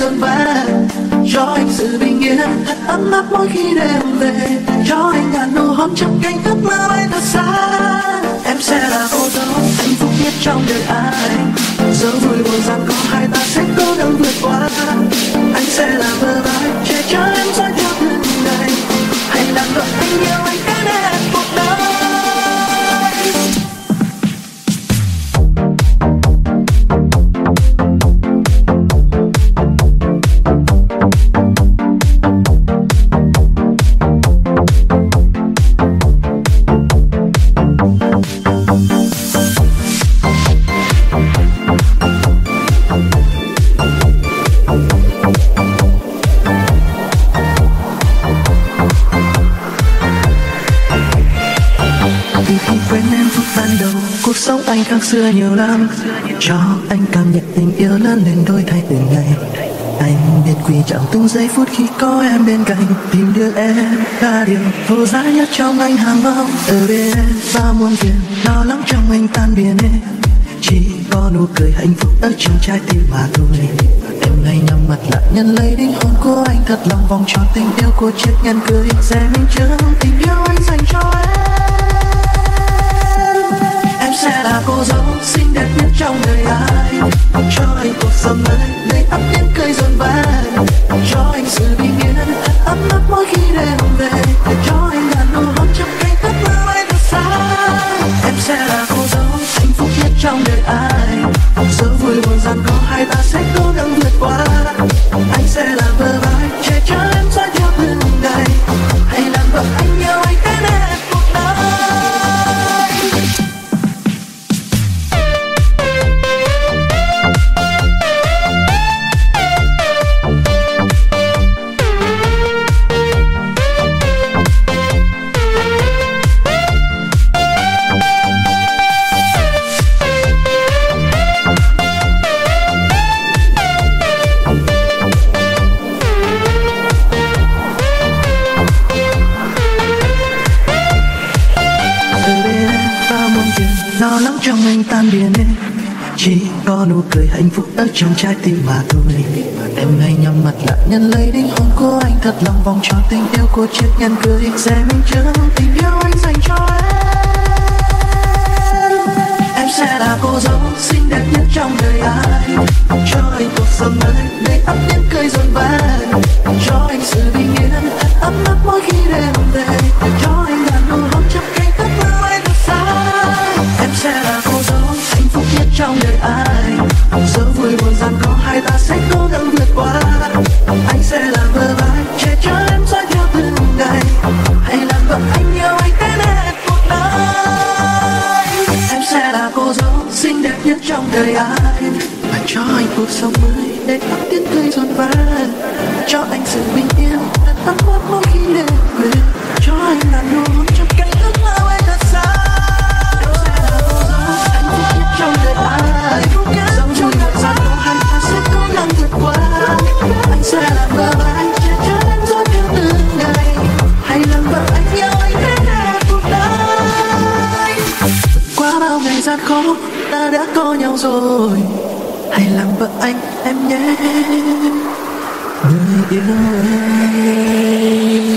dồn vỡ, cho anh sự bình yên thật ấm áp mỗi khi đêm về, cho anh ngàn nụ hôn trong cánh ước mơ bay thật xa. Em sẽ là cô dâu hạnh phúc nhất trong đời anh, dẫu vui buồn gian có hai ta sẽ cố gắng vượt qua. Anh sẽ là bờ vai che chở em dõi theo từng ngày, hãy làm vợ anh yêu anh đến hết cuộc đời. Cuộc sống anh khác xưa nhiều lắm, cho anh cảm nhận tình yêu lớn lên đổi thay từng ngày. Anh biết quý trọng từng giây phút khi có em bên cạnh, tìm được em là điều vô giá nhất trong anh hàng mong. Ở bên em bao muôn phiền lo lắng trong anh tan biến em, chỉ có nụ cười hạnh phúc ở trong trái tim mà thôi. Em hãy nhắm mắt lại nhận lấy linh hồn của anh, thật lòng vòng tròn tình yêu của chiếc nhẫn cưới sẽ minh chứng tình yêu anh dành cho em. Em sẽ là cô dâu xinh đẹp nhất trong đời anh, cho anh cuộc sống mới đầy ắp tiếng cười dồn vỡ, cho anh sự bình yên ấm áp mỗi khi đêm về, cho anh ngàn nụ hôn trong cánh ước mơ bay thật xa. Em sẽ là cô dâu hạnh phúc nhất trong đời anh, dẫu vui buồn gian có hai ta sẽ cố gắng vượt qua. Anh sẽ là bờ vai che chở em dõi theo từng ngày, hãy làm vợ anh yêu anh đến hết cuộc đời. Lo lắng trong anh tan biến em, chỉ có nụ cười hạnh phúc ở trong trái tim mà thôi. Em hãy nhắm mặt lại nhận lấy linh hồn của anh, thật lòng vòng tròn tình yêu của chiếc nhẫn cưới sẽ minh chứng tình yêu anh dành cho em. Em sẽ là cô dâu xinh đẹp nhất trong đời anh, cho anh cuộc sống mới đầy ắp tiếng cười dồn vỡ, cho anh sự bình yên ấm áp mỗi khi đêm về, cho anh ngàn nụ hôn trong cánh ước mơ bay thật xa. Em sẽ là cô dâu hạnh phúc nhất trong đời anh, dẫu vui buồn gian có hai ta sẽ cố gắng vượt qua. Anh sẽ là bờ vai che chở em dõi theo từng ngày, hãy làm vợ anh yêu anh đến hết cuộc đời. Em sẽ là cô dâu xinh đẹp nhất trong đời anh, và cho anh cuộc sống mới để ắp tiếng cười dồn vỡ, cho anh sự bình yên thật ấm áp mỗi khi đêm về, cho anh là nụ hôn trong cánh ước mơ bay thật xa. Trong đời ai dẫu vui buồn gian có hai ta sẽ cố gắng vượt qua. Anh sẽ là bờ vai che chở em dõi theo từng ngày, hãy làm vợ anh yêu anh đến hết cuộc đời. Qua bao ngày gian khó ta đã có nhau rồi, hãy làm vợ anh em nhé người yêu ơi.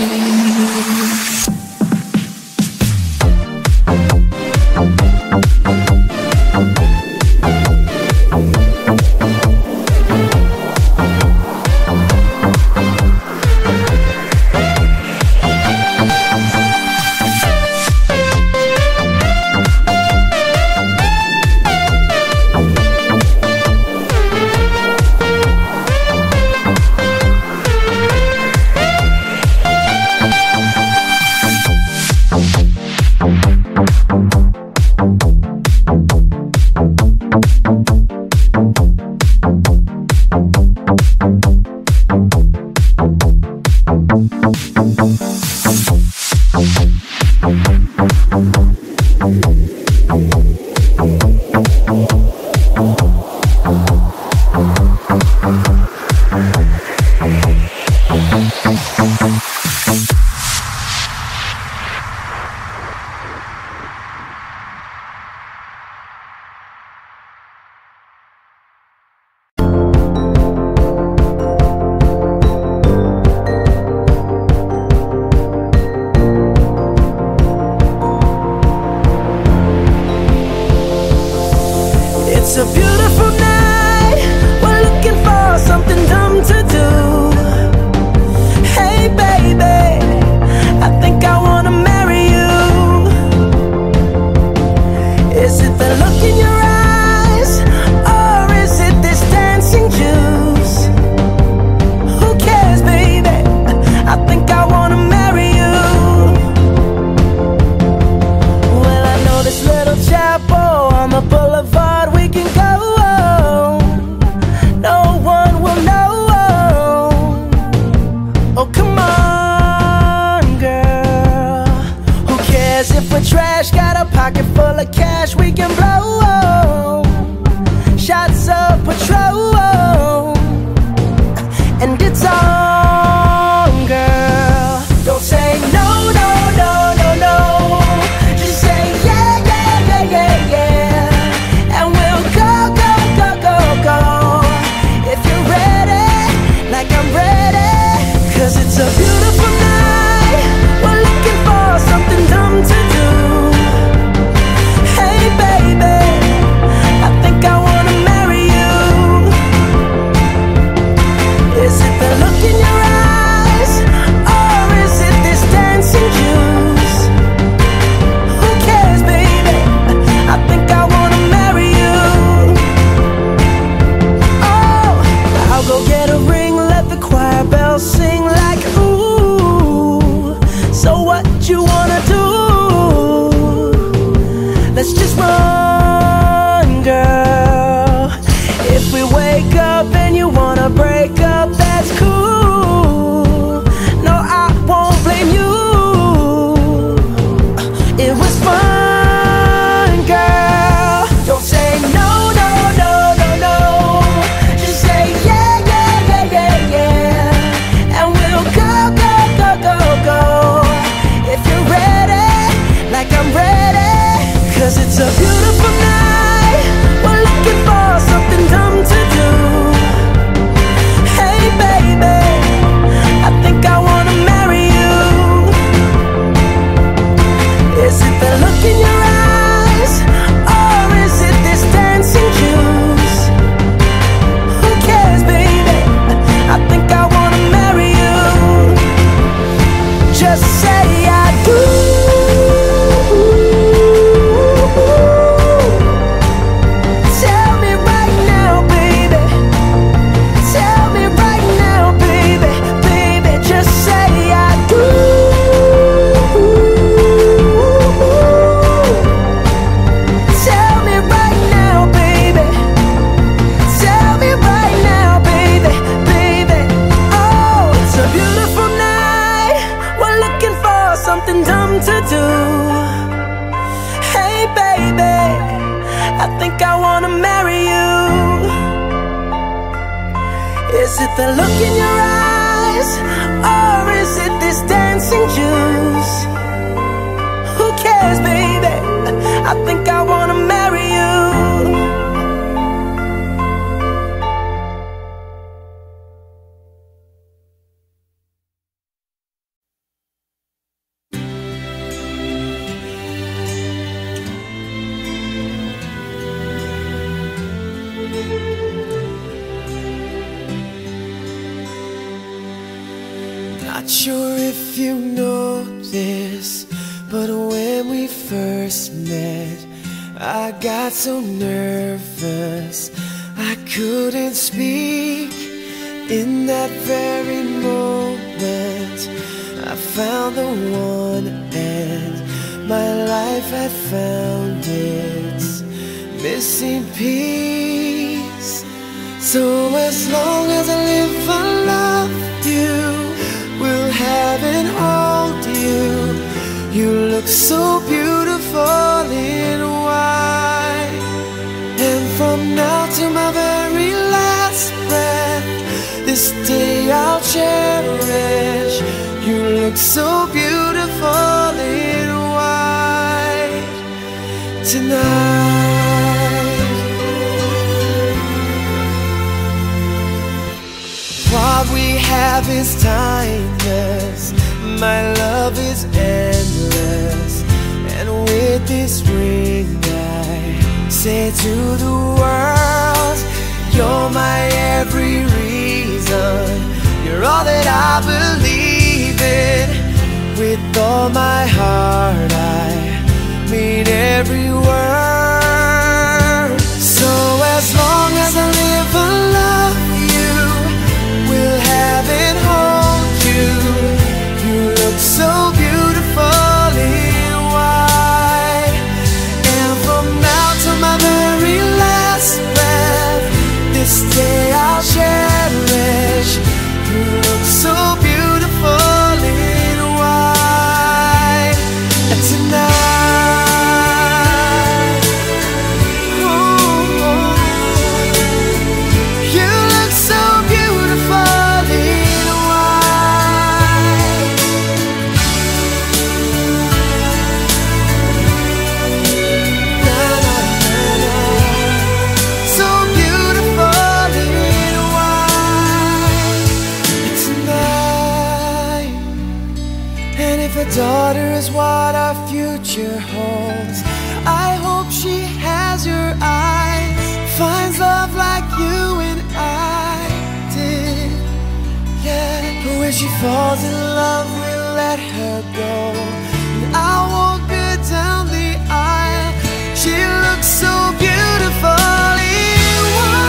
let's just run, girl. If we wake up and you wanna break up, that's cool. No, I won't blame you. It was fun, girl. Don't say no, no, no, no, no. Just say yeah, yeah, yeah, yeah, yeah. And we'll go, go, go, go, go. If you're ready, like I'm ready. 'Cause it's a beautiful night. We're looking for something dumb to do. Hey baby, I think I wanna marry you. Is it the look in your eyes, or is it this dancing juice? Who cares, baby? I think I wanna marry you. Just say I do. Tell me right now, baby. Tell me right now, baby. Baby, just say I do. Tell me right now, baby. Tell me right now, baby. Baby, oh, it's a beautiful night. We're looking for something dumb to do. Hey baby, I think I wanna marry you. Is it the look in your eyes, or is it this dancing juice? Who cares, baby? I think I wanna marry you. Not sure if you know this, but when we first met, I got so nervous I couldn't speak. In that very moment, I found the one, and my life had found its missing piece. So as long as I live, I love you, will have and hold you. You look so beautiful in white. And from now to my very last breath, this day I'll cherish. You look so beautiful in white tonight. What we have is timeless, my love is endless. And with this ring I say to the world, you're my every reason. You're all that I believe in. With all my heart I mean every word. So as long as I live, I love you, will have and hold you. You look so beautiful in white. And from now to my very last breath, this day I'll cherish. You look so beautiful in white tonight. Ooh, you look so beautiful in white. Na, na, na, na. So beautiful in white tonight. And if a daughter is what our future holds, I hope she has your eyes, finds love like you and I did. Yeah, but when she falls in love, we'll let her go. And I'll walk her down the aisle. She looks so beautiful in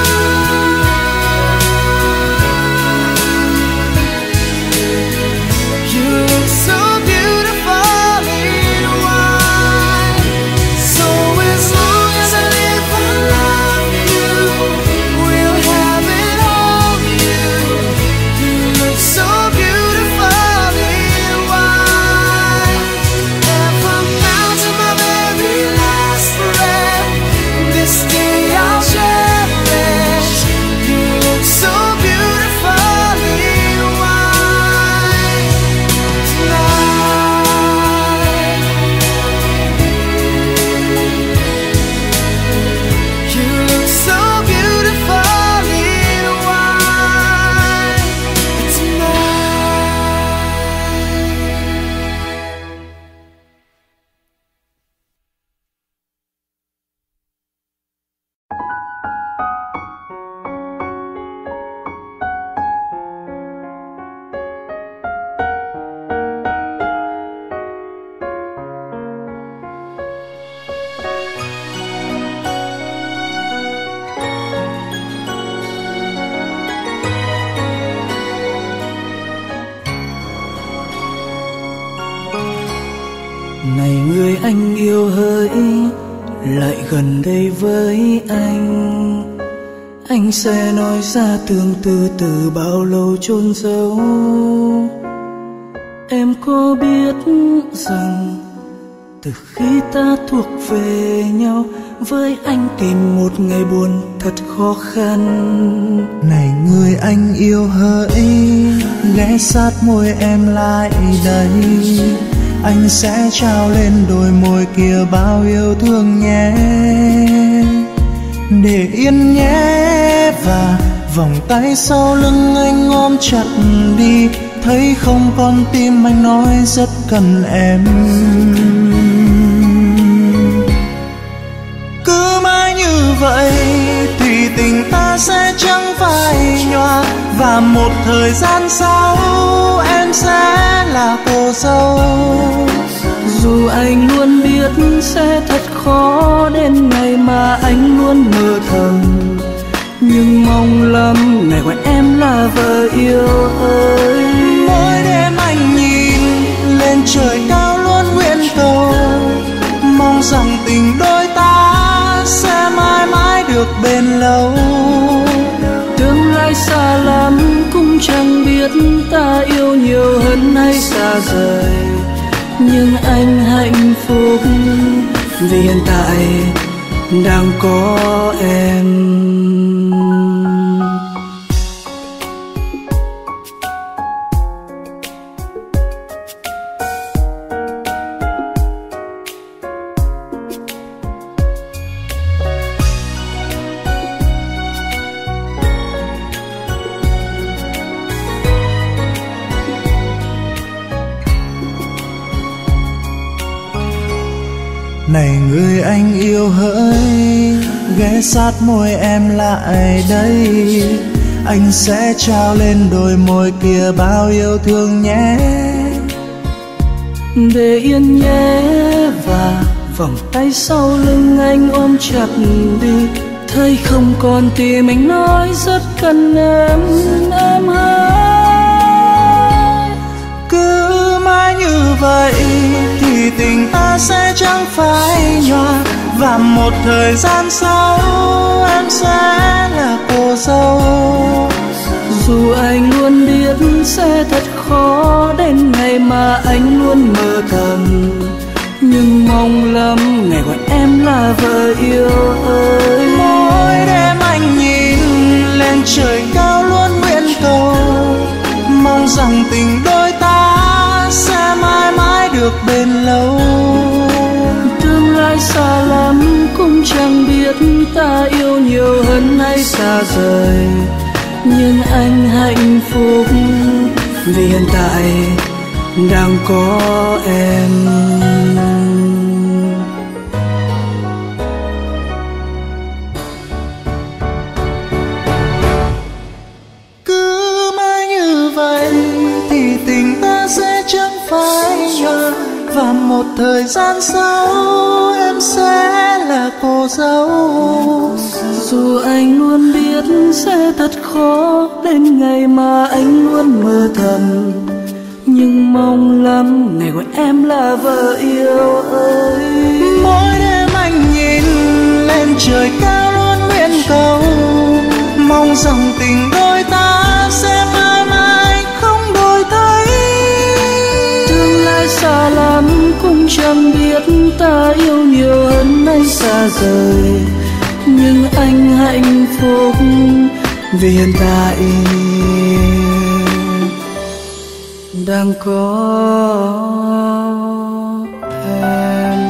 white. You look so beautiful in white. So hỡi lại gần đây với anh sẽ nói ra tương tư từ bao lâu chôn giấu. Em có biết rằng từ khi ta thuộc về nhau, với anh tìm một ngày buồn thật khó khăn. Này người anh yêu hỡi, ghé sát môi em lại đây, anh sẽ trao lên đôi môi kia bao yêu thương nhé. Để yên nhé, và vòng tay sau lưng anh ôm chặt đi, thấy không con tim anh nói rất cần em. Cứ mãi như vậy thì tình ta sẽ chẳng phai nhòa, và một thời gian sau em sẽ là cô dâu. Dù anh luôn biết sẽ thật khó đến ngày mà anh luôn mơ thầm, nhưng mong lắm ngày gọi em là vợ yêu ơi. Mỗi đêm anh nhìn lên trời cao luôn nguyện cầu, mong rằng tình đôi ta sẽ mãi mãi được bền lâu. Tương lai xa lắm cũng chẳng biết ta yêu nhiều hơn hay xa rời, nhưng anh hạnh phúc vì hiện tại đang có em. Này người anh yêu hỡi, ghé sát môi em lại đây, anh sẽ trao lên đôi môi kia bao yêu thương nhé. Để yên nhé, và vòng tay sau lưng anh ôm chặt đi, thấy không còn tim anh nói rất cần em hỡi. Cứ mãi như vậy thì tình ta sẽ chẳng phai nhòa, và một thời gian sau em sẽ là cô dâu. Dù anh luôn biết sẽ thật khó đến ngày mà anh luôn mơ thầm, nhưng mong lắm ngày gọi em là vợ yêu ơi. Mỗi đêm anh nhìn lên trời cao luôn nguyện cầu, mong rằng tình đôi ta sẽ mãi mãi được bền lâu. Tương lai xa lắm cũng chẳng biết ta yêu nhiều hơn hay xa rời, nhưng anh hạnh phúc vì hiện tại đang có em. Cứ mãi như vậy thì tình ta sẽ chẳng phai nhòa, và một thời gian sau em sẽ là cô dâu. Dù anh luôn biết sẽ thật khó đến ngày mà anh luôn mơ thầm, nhưng mong lắm ngày gọi em là vợ yêu ơi. Mỗi đêm anh nhìn lên trời cao luôn nguyện cầu, mong rằng tình đôi ta sẽ mãi mãi không đổi thay. Tương lai xa lắm cũng chẳng biết ta yêu nhiều hơn hay xa rời, nhưng anh hạnh phúc vì hiện tại đang có em.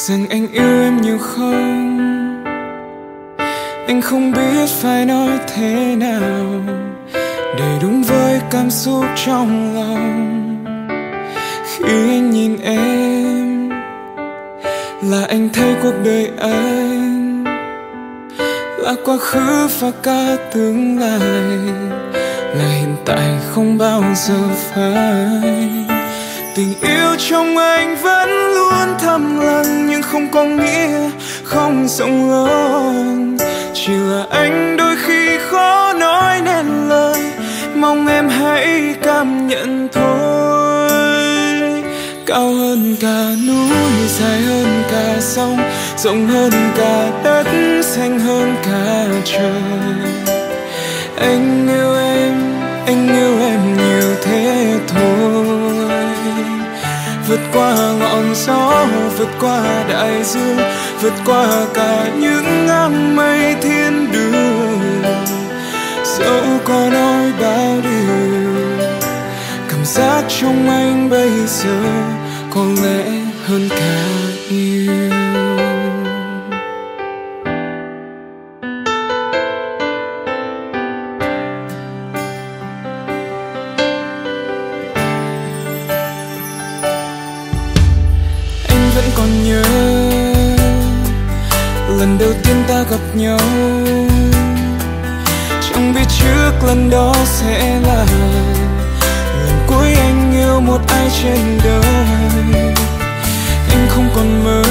rằng anh yêu em nhiều không. Anh không biết phải nói thế nào để đúng với cảm xúc trong lòng. Khi anh nhìn em là anh thấy cuộc đời anh là quá khứ và cả tương lai, là hiện tại không bao giờ phai. Tình yêu trong anh vẫn luôn thầm lặng, nhưng không có nghĩa không rộng lớn. Chỉ là anh đôi khi khó nói nên lời, mong em hãy cảm nhận thôi. Cao hơn cả núi, dài hơn cả sông, rộng hơn cả đất, xanh hơn cả trời. Anh yêu em nhiều thế thôi. Vượt qua ngọn gió, vượt qua đại dương, vượt qua cả những áng mây thiên đường. Dẫu có nói bao điều, cảm giác trong anh bây giờ có lẽ hơn cả yêu. Còn nhớ lần đầu tiên ta gặp nhau, chẳng biết trước lần đó sẽ là lần cuối anh yêu một ai trên đời. Anh không còn mơ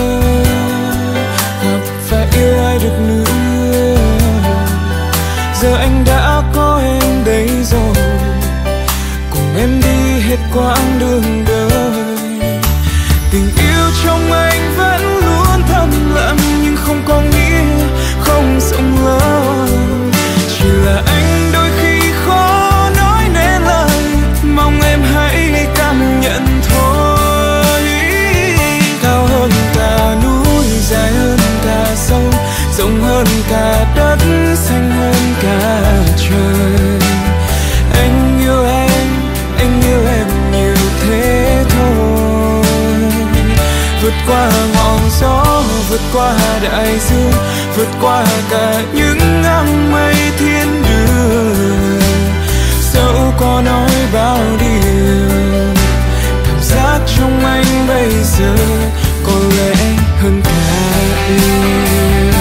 gặp và yêu ai được nữa. Giờ anh đã có em đây rồi, cùng em đi hết quãng đường đời. Tình yêu trong anh vẫn luôn thầm lặng, nhưng không có nghĩa không rộng lớn. Chỉ là anh đôi khi khó nói nên lời, mong em hãy cảm nhận thôi. Cao hơn cả núi, dài hơn cả sông, rộng hơn cả đất, xanh hơn cả trời. Anh yêu em nhiều thế thôi. Vượt qua ngọn gió, vượt qua đại dương, vượt qua cả những áng mây thiên đường. Dẫu có nói bao điều, cảm giác trong anh bây giờ có lẽ hơn cả yêu.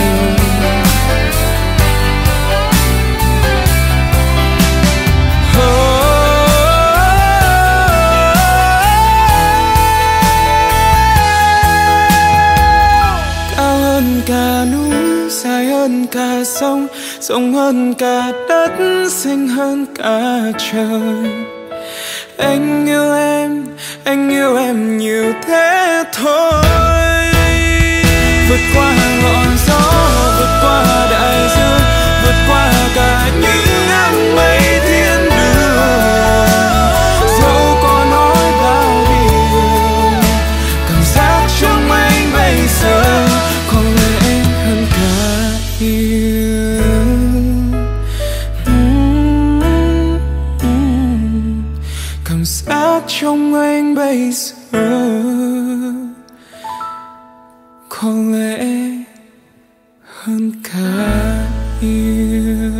Cả núi, dài hơn cả sông, rộng hơn cả đất, xanh hơn cả trời. Anh yêu em nhiều thế thôi. Vượt qua ngọn gió, vượt qua đại dương, vượt qua cả những áng mây thiên đường. Dẫu có nói bao điều, cảm giác trong anh bây giờ có lẽ hơn cả yêu. Cảm giác trong anh bây giờ có lẽ hơn cả yêu.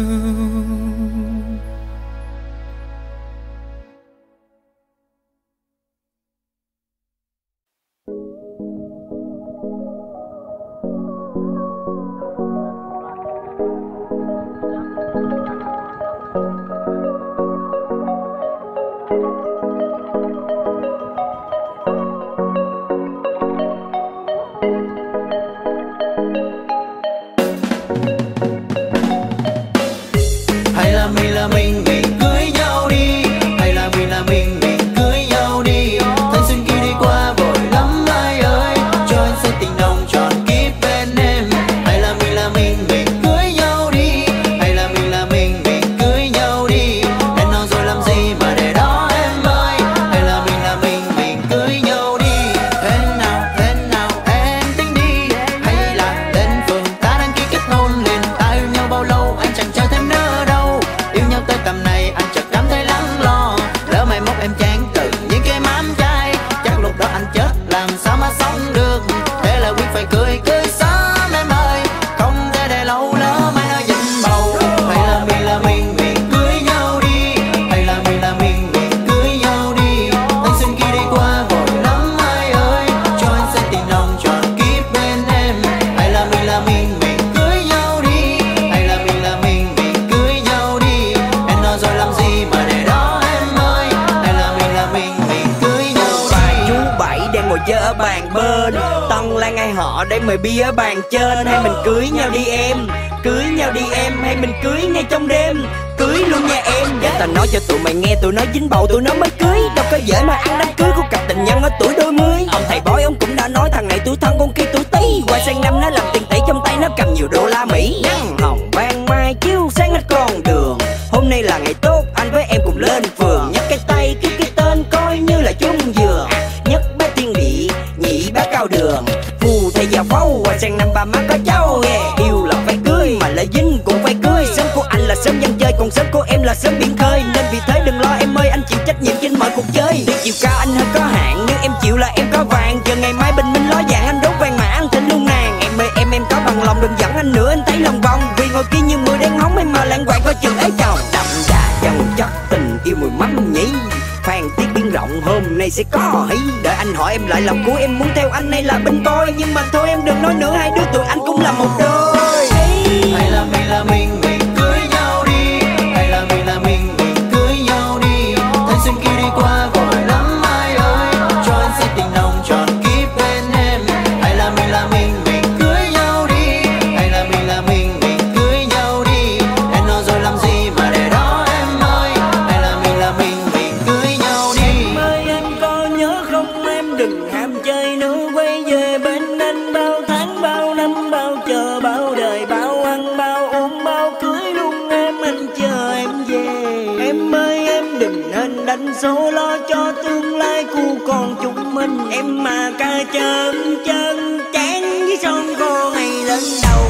ở bàn bên. Tân Lan ai họ để mời bia ở bàn trên. Hay mình cưới nhau đi em, cưới nhau đi em. Hay mình cưới ngay trong đêm, cưới luôn nha em. Để tao nói cho tụi mày nghe, tụi nó dính bầu tụi nó mới cưới. Đâu có dễ mà ăn đám cưới của cặp tình nhân ở tuổi đôi mươi. Ông thầy bói ông cũng đã nói thằng này tuổi thân con kia tuổi Tý. Qua sang năm nó làm tiền tỷ, trong tay nó cầm nhiều đô la Mỹ. Nắng hồng ban mai chiếu sáng hết con đường. Hôm nay là ngày tốt, anh với em cùng lên phường. Nhấc cái tay kêu cái tên coi như là chung giường. Nhất bá tiên địa, nhị bá cao đường. Phù thầy già phâu, qua sang năm ba má có cháu. Yêu là phải cưới, mà lại dính cũng phải cưới. Sớm của anh là sớm dân chơi, còn sớm của em là sớm biển khơi. Nên vì thế đừng lo em ơi, anh chịu trách nhiệm trên mọi cuộc chơi. Tuy chiều cao anh hơi có hạn, nhưng em chịu là em có vàng. Chờ ngày mai bình minh ló dạng, anh đốt vàng mã anh thỉnh luôn nàng. Em ơi em có bằng lòng, đừng dẫn anh nữa anh thấy lòng vòng. Vì ngồi kia như mưa đen hóng, em mà lãng quạng coi chừng ấy chồng. Đậm đà chân chất tình yêu mùi mắm nhí. Phan tiết biển rộng hôm nay sẽ có hí. Đợi anh hỏi em lại lòng của em muốn theo anh hay là bên boy. Nhưng mà thôi em đừng nói nữa, hai đứa tụi anh cũng là một đôi. Hay là mình cưới nhau đi. Hay là mình cưới nhau đi. Thanh xuân kia đi qua vội lắm ai ơi. Cho anh sẽ tình nồng tròn kiếp bên em. Hay là mình cưới nhau đi. Hay là mình cưới nhau đi. Em nói rồi làm gì mà để đó em ơi. Hay là mình cưới nhau đi. Em ơi em có nhớ không, em đừng ham chơi nữa. Quay về bên anh bao tháng bao năm bao chờ bao đời bao ăn bao uống bao cưới luôn em, anh chờ em về. Em ơi em đừng nên đánh số lo cho tương lai của con chúng mình. Em mà ca chân chân chán với son cô ngày lên đầu.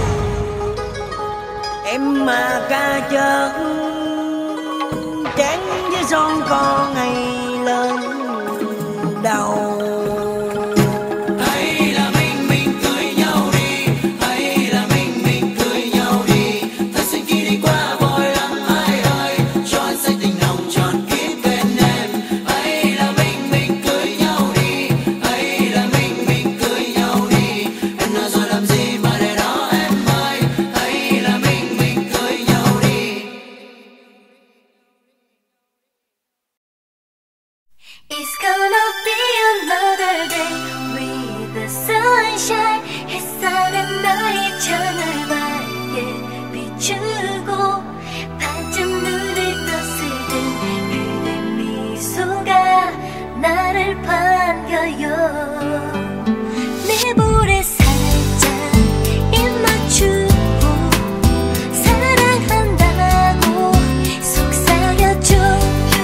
Em mà ca chân chán với son con ngày lên đầu. It's gonna be another day with the sunshine. 햇살은 나의 창을 밝게 비추고 반쯤 눈을 떴을 땐 그대 미소가 나를 반겨요. 내 볼에 살짝 입 맞추고 사랑한다고 속삭여줘.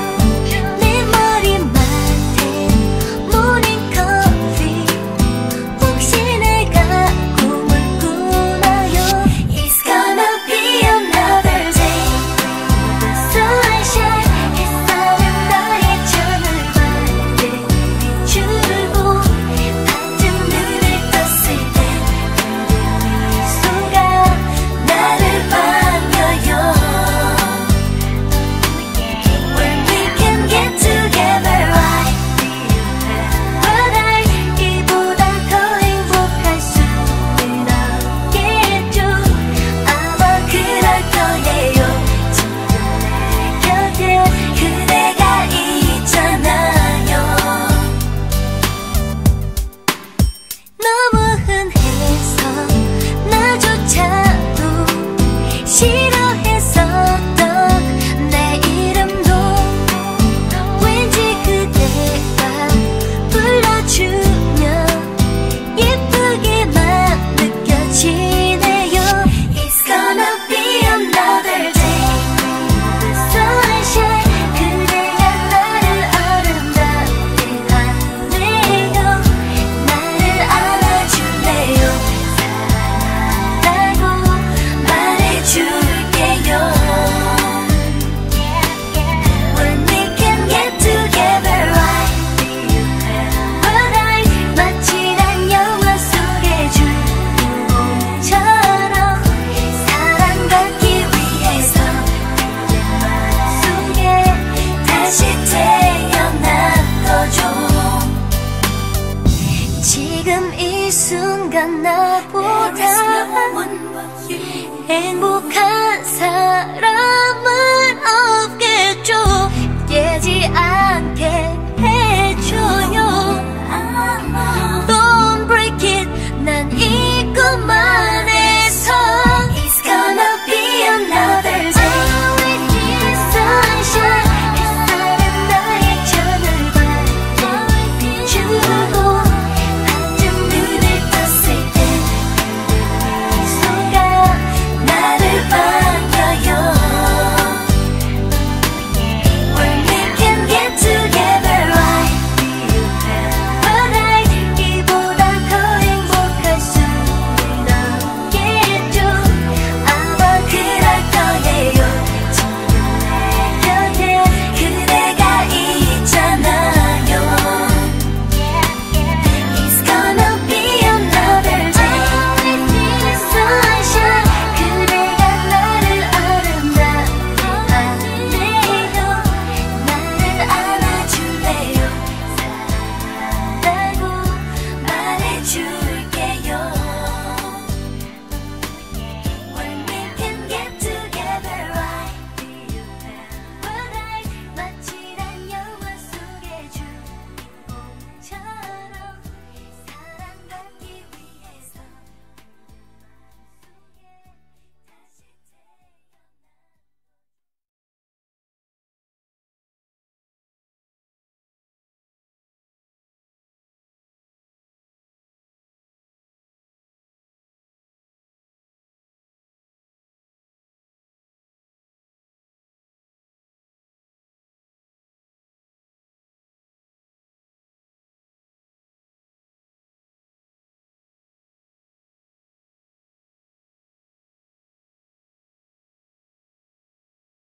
순간 나보다 행복한 사람은